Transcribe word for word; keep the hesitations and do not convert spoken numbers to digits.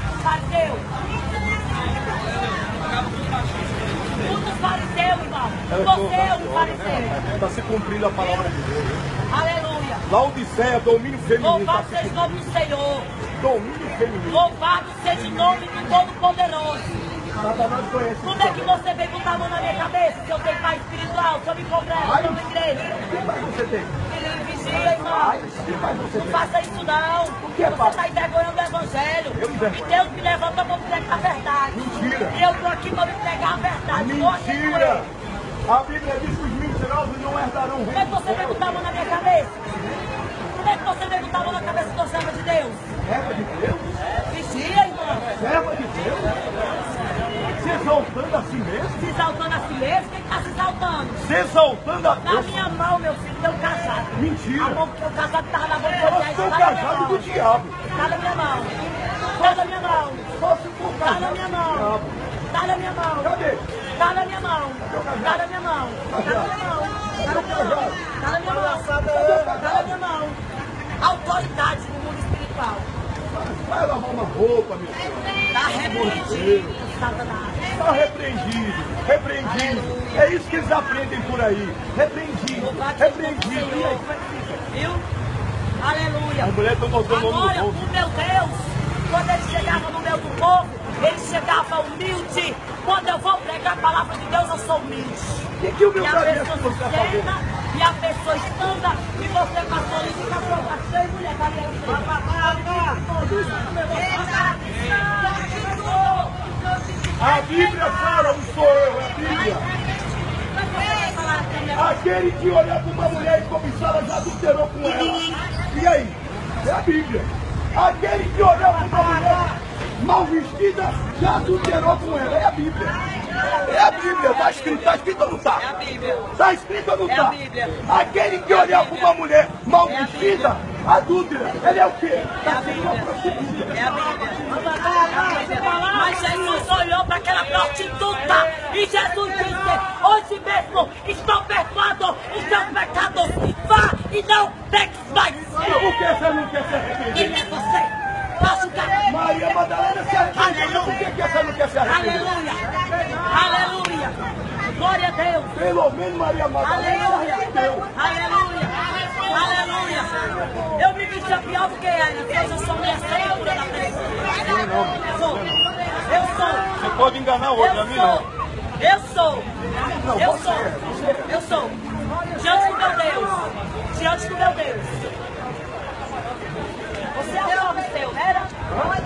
Fariseu. Um dos fariseus, irmão. Você é um fariseu. Está se cumprindo a palavra de Deus. Aleluia. Laodiceia, domínio feminino. Louvado seja o nome do Senhor. Domínio feminino. Louvado seja o nome do Todo-Poderoso. Satanás conhece. Como é que você vem botar a mão na minha cabeça? Se eu tenho pai espiritual, se eu me congresso, se eu me igreja. Que mais você tem? Vigia, irmão. Que mais você Não tem? faça isso não. que é, Você pai? está envergonhando o Evangelho. Eu me envergonho. E Deus me levantou para me pregar a verdade. Mentira. E eu estou aqui para me pregar a verdade. Mentira! A Bíblia diz que os mentirosos não herdarão o Como é reino que você dos vem céus. botar a mão na minha cabeça? Como é que você vem botar a mão na cabeça do servo de Deus? Serva de Deus? Vigia, irmão. Serva de Deus? Se exaltando a si mesmo? Se exaltando a si mesmo, quem está se exaltando? Se exaltando a Na Deus? minha mão, meu filho, tem um cajado. Mentira. A mão que o cajado estava na mão de Fosse Moisés. o Está na minha cajado mão. do diabo. Está na minha mão. Está na minha mão. Fosse o Está cajado na do minha mão. diabo. Está na minha mão. Cadê? Está na minha mão. Está na minha mão. Está na minha mão. Está na minha mão. Está na minha mão. Está na minha mão. Autoridade no mundo espiritual. Vai lavar uma roupa, meu filho. Está repreendido, Satanás. Está repreendido, repreendido. É isso que eles aprendem por aí. Repreendido, repreendido. E aí, como é que fica? Viu? Aleluia. As mulheres estão botando o nome Agora, no o bolso. meu Deus, quando ele chegava no meio do povo, ele chegava humilde. Quando eu vou pregar a palavra de Deus, eu sou humilde. E que E a humildade é essa pessoa que você está se fazendo? senta, e a pessoa anda, e você passou ali, fica pronto. Cheio de mulher, A Bíblia fala, não sou eu, é a Bíblia. Aquele que olhar para uma mulher e cobiçá-la já adulterou com ela. E aí? É a Bíblia. Aquele que olhar para uma mulher mal vestida já adulterou com ela. É a Bíblia. É a Bíblia. Está escrito, está escrito ou não está? É a Bíblia. Está escrito ou não É a está? Bíblia. Aquele que olhar para uma mulher mal É a vestida, adúltera, ele é o quê? É Está a sendo uma Bíblia. prostituta. É a Bíblia. Mas Jesus olhou para aquela prostituta e Jesus disse: hoje mesmo estão perdoados os seus pecados. Vá e não peques mais. Por que você não quer se arrepender? Quem é você? Faça o caminho. Maria Madalena se arrependeu. Por que que você não quer se arrepender? Aleluia. Aleluia. Glória a Deus. Pelo menos Maria Madalena se Aleluia. arrependeu. Aleluia. Aleluia. Eu me vestia pior do que ela. Deus, eu sou minha senhora da presença. Sou. Eu sou. Você pode enganar outro, a mim Eu não. sou. Eu sou. Eu sou. Eu sou. Diante do meu Deus. Diante do meu Deus. Você é o nome seu, era?